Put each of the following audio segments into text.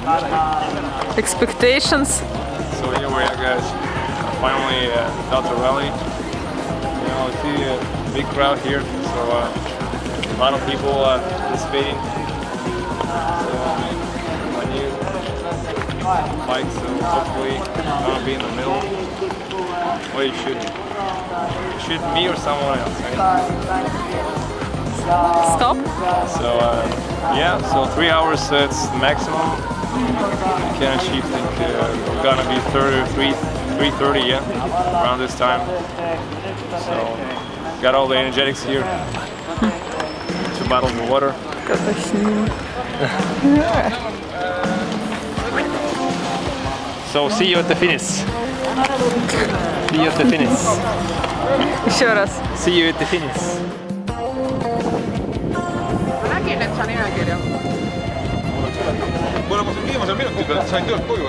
Expectations? So here we are, guys. Finally, Tartu Rattaralli. You know, I see a big crowd here, so a lot of people participating. So my new bike, so hopefully I'm gonna be in the middle. What are you shooting? Shoot me or someone else, right? Stop? So yeah, so 3 hours it's the maximum. You can achieve, I think we're gonna be 3:30, yeah, around this time. So got all the energetics here. 2 bottles of water. So see you at the finish. See you at the finish. Еще раз. See you at the finish. Kuule, ma siin viimasel minutil sain töölt koju.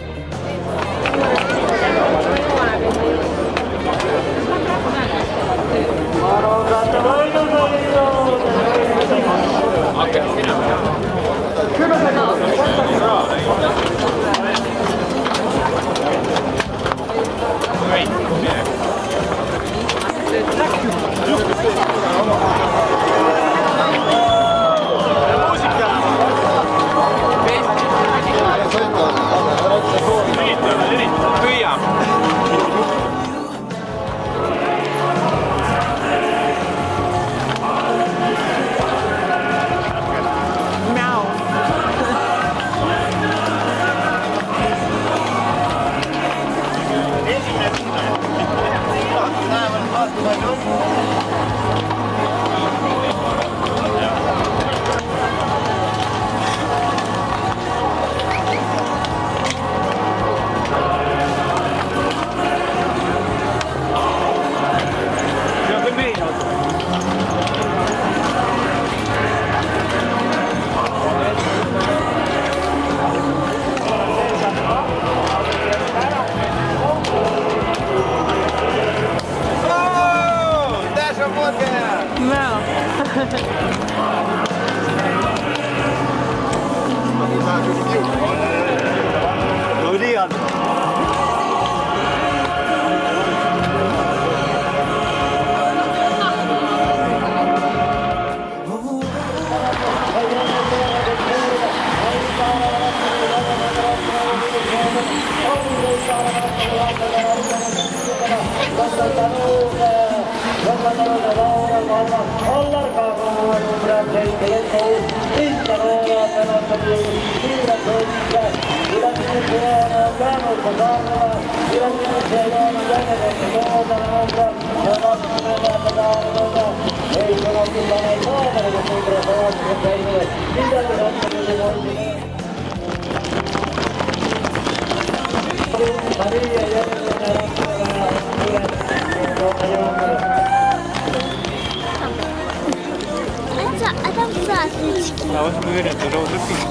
I was moving at the road looking.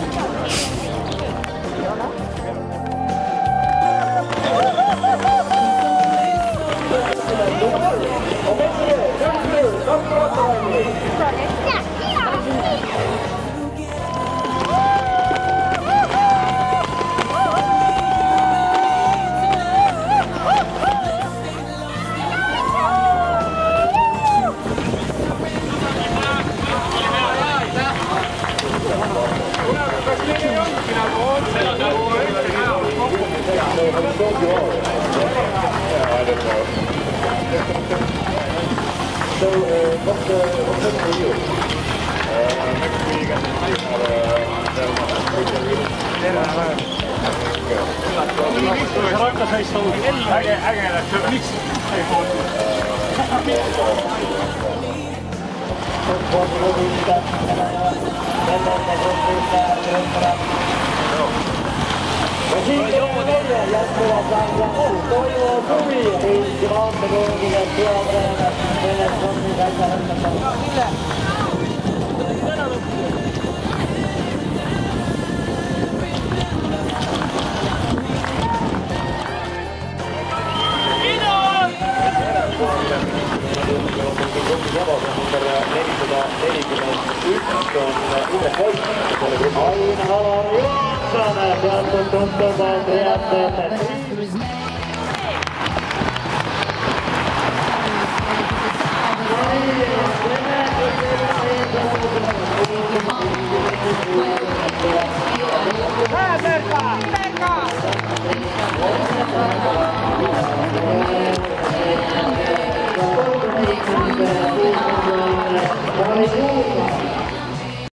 Aina Alar juoksane. Terka!